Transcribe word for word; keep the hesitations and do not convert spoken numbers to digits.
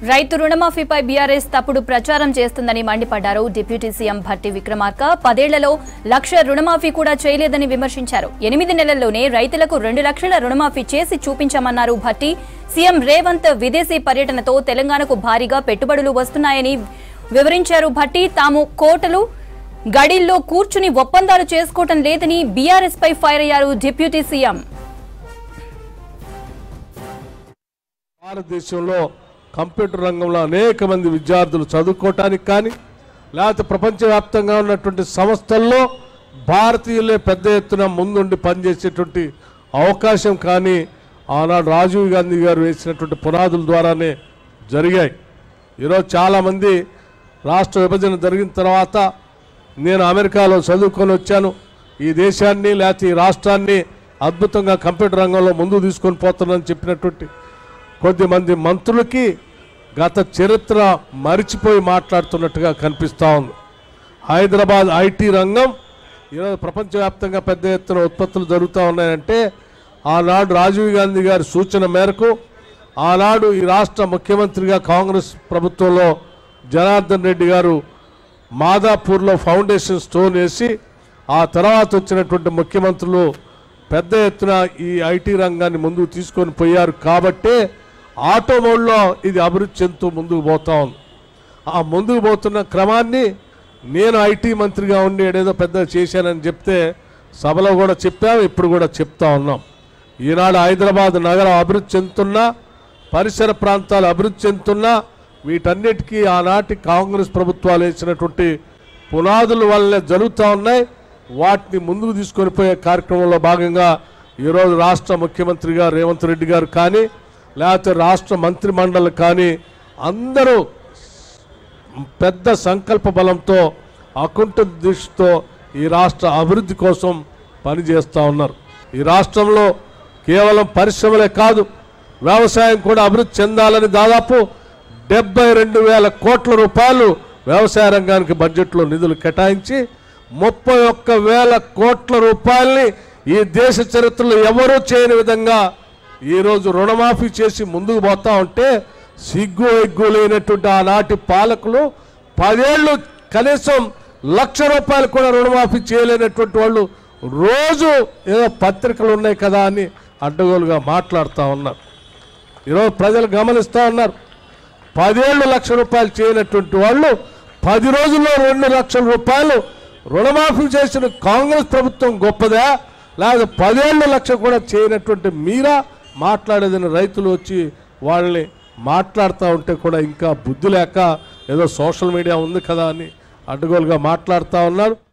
రైతు రుణమాఫీపై బీఆర్ఎస్ తప్పుడు ప్రచారం చేస్తుందని మండిపడ్డారు డిప్యూటీ సీఎం భట్టి విక్రమార్క. పదేళ్లలో లక్ష రుణమాఫీ కూడా చేయలేదని విమర్శించారు. ఎనిమిది నెలల్లోనే రైతులకు రెండు లక్షల రుణమాఫీ చేసి చూపించామన్నారు భట్టి. సీఎం రేవంత్ విదేశీ పర్యటనతో తెలంగాణకు భారీగా పెట్టుబడులు వస్తున్నాయని వివరించారు భట్టి. తాము కోటలు గడిల్లో కూర్చుని ఒప్పందాలు చేసుకోవటం లేదని బీఆర్ఎస్ పై ఫైర్ అయ్యారు డిప్యూటీ సీఎం. భారతదేశంలో కంప్యూటర్ రంగంలో అనేక మంది విద్యార్థులు చదువుకోవటానికి కానీ లేకపోతే ప్రపంచవ్యాప్తంగా ఉన్నటువంటి సంస్థల్లో భారతీయులే పెద్ద ఎత్తున ముందుండి పనిచేసేటువంటి అవకాశం కానీ ఆనాడు రాజీవ్ గాంధీ గారు వేసినటువంటి పునాదుల ద్వారానే జరిగాయి. ఈరోజు చాలామంది రాష్ట్ర విభజన జరిగిన తర్వాత నేను అమెరికాలో చదువుకొని వచ్చాను, ఈ దేశాన్ని లేకపోతే ఈ రాష్ట్రాన్ని అద్భుతంగా కంప్యూటర్ రంగంలో ముందుకు తీసుకొని పోతున్నానని చెప్పినటువంటి కొద్దిమంది మంత్రులకి గత చరిత్ర మరిచిపోయి మాట్లాడుతున్నట్టుగా కనిపిస్తూ ఉంది. హైదరాబాద్ ఐటీ రంగం ఈరోజు ప్రపంచవ్యాప్తంగా పెద్ద ఎత్తున ఉత్పత్తులు జరుగుతూ ఉన్నాయంటే ఆనాడు రాజీవ్ గాంధీ గారి సూచన మేరకు ఆనాడు ఈ రాష్ట్ర ముఖ్యమంత్రిగా కాంగ్రెస్ ప్రభుత్వంలో జనార్దన్ రెడ్డి గారు మాదాపూర్లో ఫౌండేషన్ స్టోన్ వేసి ఆ తర్వాత వచ్చినటువంటి ముఖ్యమంత్రులు పెద్ద ఎత్తున ఈ ఐటీ రంగాన్ని ముందుకు తీసుకొని పోయారు. కాబట్టే ఆటోమోడ్లో ఇది అభివృద్ధి చెందుతూ ముందుకు పోతా ఉంది. ఆ ముందుకు పోతున్న క్రమాన్ని నేను ఐటీ మంత్రిగా ఉండి ఏదేదో పెద్ద చేశానని చెప్తే సభలో కూడా చెప్పాము, ఇప్పుడు కూడా చెప్తా ఉన్నాం. ఈనాడు హైదరాబాద్ నగరం అభివృద్ధి చెందుతున్నా, పరిసర ప్రాంతాలు అభివృద్ధి చెందుతున్నా వీటన్నిటికీ ఆనాటి కాంగ్రెస్ ప్రభుత్వాలు వేసినటువంటి పునాదుల వల్లనే జరుగుతూ ఉన్నాయి. వాటిని ముందుకు తీసుకొని పోయే కార్యక్రమంలో భాగంగా ఈరోజు రాష్ట్ర ముఖ్యమంత్రిగా రేవంత్ రెడ్డి గారు కానీ లేకపోతే రాష్ట్ర మంత్రి మండలి కానీ అందరూ పెద్ద సంకల్ప బలంతో అకుంఠ దృష్టితో ఈ రాష్ట్ర అభివృద్ధి కోసం పనిచేస్తూ ఉన్నారు. ఈ రాష్ట్రంలో కేవలం పరిశ్రమలే కాదు, వ్యవసాయం కూడా అభివృద్ధి చెందాలని దాదాపు డెబ్బై రెండు వేల కోట్ల రూపాయలు వ్యవసాయ రంగానికి బడ్జెట్లో నిధులు కేటాయించి ముప్పై ఒక్క వేల కోట్ల రూపాయల్ని ఈ దేశ చరిత్రలో ఎవరూ చేయని విధంగా ఈరోజు రుణమాఫీ చేసి ముందుకు పోతా ఉంటే సిగ్గు ఎగ్గు లేనటువంటి ఆనాటి పాలకులు పదేళ్ళు కనీసం లక్ష రూపాయలు కూడా రుణమాఫీ చేయలేనటువంటి వాళ్ళు రోజు ఏదో పత్రికలు ఉన్నాయి కదా అని అడ్డగోలుగా మాట్లాడుతూ ఉన్నారు. ఈరోజు ప్రజలు గమనిస్తూ ఉన్నారు. పదేళ్ళు లక్ష రూపాయలు చేయనటువంటి వాళ్ళు పది రోజుల్లో రెండు లక్షల రూపాయలు రుణమాఫీ చేసిన కాంగ్రెస్ ప్రభుత్వం గొప్పదా, లేదా పదేళ్ళు లక్ష కూడా చేయనటువంటి మీరా మాట్లాడేదని రైతులు వచ్చి వాళ్ళని మాట్లాడుతూ ఉంటే కూడా ఇంకా బుద్ధి లేక ఏదో సోషల్ మీడియా ఉంది కదా అని అడ్డగోలుగా మాట్లాడుతూ ఉన్నారు.